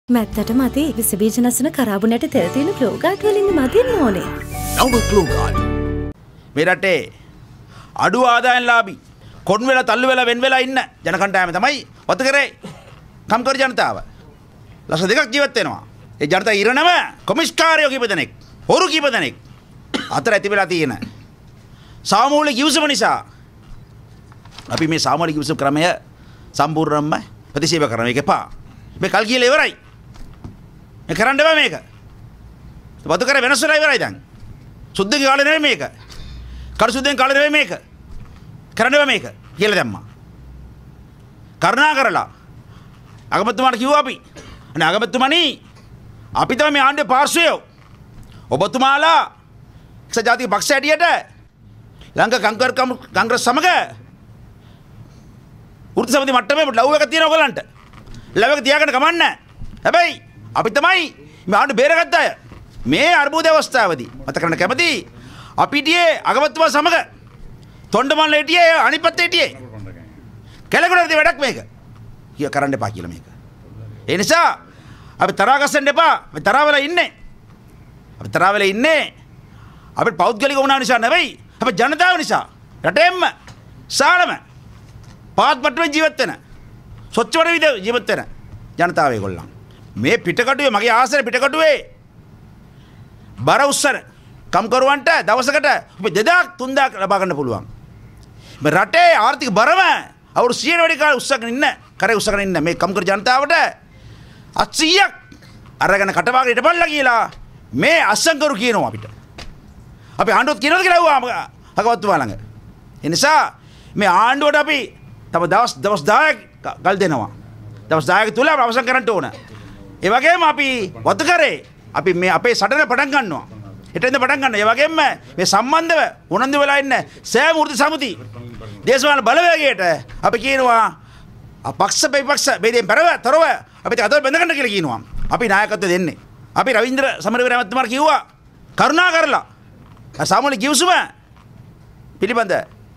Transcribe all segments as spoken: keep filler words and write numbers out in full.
මැත්තට මදි විස බීජ නැසන කරාබුනට තෙල් තියෙන ක්ලෝගාඩ් වලින් මදින්න ඕනේ. නව ක්ලෝගාඩ්. මේ රටේ අඩු ආදායම්ලාභී කොන් වෙලා තල්ලු වෙලා වෙන් වෙලා ඉන්න ජනකණ්ඩායම තමයි වත කරේ කම්කරු ජනතාව. ලක්ෂ දෙකක් ජීවත් වෙනවා. ඒ ජනතාව ඉරණම කොමිස්කාරයෝ කීප දෙනෙක්, හොරු කීප දෙනෙක් අතර ඇති වෙලා තියෙන සාමූලික කිවිසුම නිසා අපි මේ සාමූලික කිවිසුම ක්‍රමය සම්පූර්ණයෙන්ම ප්‍රතික්ෂේප කරන එක එපා. මේ කල් කියලා ඉවරයි. මේ කරන්න බෑ මේක. වතු කරේ වෙනස් වෙලා ඉවරයි දැන්. සුද්ධගේ කාලේ නෙවෙයි මේක. කඩ සුද්ධෙන් කාලේ නෙවෙයි මේක. කරන්න බෑ මේක කියලා දැම්මා. කරුණා කරලා අගමැතිතුමාට කිව්වා අපි. අනේ අගමැතිතුමනි අපි තමයි මේ ආණ්ඩුවේ පාර්ශ්වයෝ. ඔබතුමාලා එක්සත් ජාතික පක්ෂ හැටියට ලංකා කංකර් කොංග්‍රස් සමග වෘත්ති සමිති මට්ටමේ ලව් එකක් තියෙනවා ඔයගලන්ට. ලව් එක තියාගන්න කමන්නේ. හැබැයි අපි තමයි මේ ආණ්ඩුව බේරගත්ත අය. මේ අර්බුද අවස්ථාවේදී මත කරන්න කැමති අපිටියේ අගමැතිතුමා සමග තොණ්ඩමල්ල හිටියේ අනිත් පැත්තේ හිටියේ. කැලකුණට වැඩක් මේක. කිය කරන්න එපා කියලා මේක. ඒ නිසා අපි තරහා ගස්සන්න එපා. අපි තරහා වෙලා ඉන්නේ. අපි තරහා වෙලා ඉන්නේ අපේ පෞද්ගලික වුණා නිසා නෙවෙයි. අපේ ජනතාව නිසා. රටෙම්ම සාලම පාත්පත්ව ජීවත් වෙන ස්වච්ඡවර විදිහට ජීවත් වෙන ජනතාව ඒගොල්ලන්. මේ පිටකටුවේ මගේ ආසනේ පිටකටුවේ බර උස්සන කම්කරුවන්ට දවසකට අපි දෙදාක් තුන්දාක් ලබා ගන්න පුළුවන්. මේ රටේ ආර්ථික බරම අවුරුදු සියයට වැඩි කාලෙ උස්සගෙන ඉන්න කරේ උස්සගෙන ඉන්න මේ කම්කරු ජනතාවට අසීයක් අරගෙන කටවාගෙන ඉටපල්ලා කියලා මේ අසංකරු කියනවා අපිට. අපි ආණ්ඩුවත් කියනවාද කියලා අහුවා අගමැතිතුමා ළඟ. ඒ නිසා මේ ආණ්ඩුවට අපි තව දවස් දවස් දහයක් ගල් දෙනවා. දවස් දහයක තුල අවසන් කරන්න ඕන. ඒ වගේම අපි වතු කරේ අපි මේ අපේ සටන පටන් ගන්නවා. හිටින්ද පටන් ගන්න. ඒ වගේම මේ සම්බන්ධව උනන්දු වෙලා ඉන්න සෑම වෘත්ති සමිති දේශපාලන බලවේගයට අපි කියනවා අපක්ෂ විපක්ෂ බෙදෙන් පෙරව තරව අපිට අතල් බැඳ ගන්න කියලා කියනවා. අපි නායකත්වය දෙන්නේ. අපි රවීන්ද්‍ර සමරවීර මහත්මයාට කිව්වා කරුණා කරලා සාමූලික කිවිසුම පිළිබඳ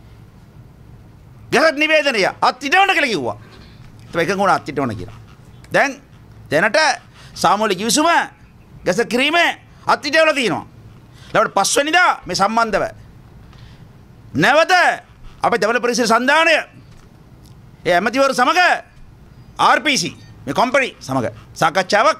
ගැසට් නිවේදනය අත්හිටවන්න කියලා කිව්වා. ඒක එකඟ වුණා අත්හිටවන්න කියලා. දැන් දැනට සාමූලික කිවිසුම ගැසට් කිරීමේ අත්හිටවලා තියෙනවා. ඊළඟට පස්වෙනිදා මේ සම්බන්ධව නැවත අපේ දෙවන පරිසර සන්ධානය ඒ ඇමතිවරු සමග ආර් පී සී මේ කම්පැනි සමග සාකච්ඡාවක්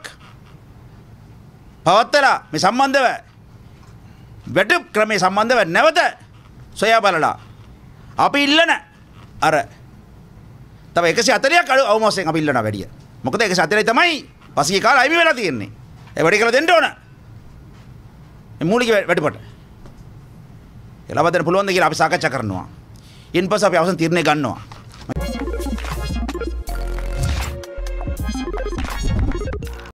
පවත්වලා මේ සම්බන්ධව වැටුප් ක්‍රමයේ සම්බන්ධව නැවත සොයා බලලා අපි ඉල්ලන අර තව එකසිය හතළියක් අඩු අවමාසයෙන් අපි ඉල්ලනවා වැඩිය. මොකද එකසිය හතළිය තමයි පස්සේ කාලේ අයිමි වෙලා තියෙන්නේ. ඒ වැඩි කරලා දෙන්න ඕන. මේ මූලික වැටුපට. ඒ ලබා දෙන්න පුළුවන්ද කියලා අපි සාකච්ඡා කරනවා. ඉන්පස්සේ අපි අවසන් තීරණය ගන්නවා.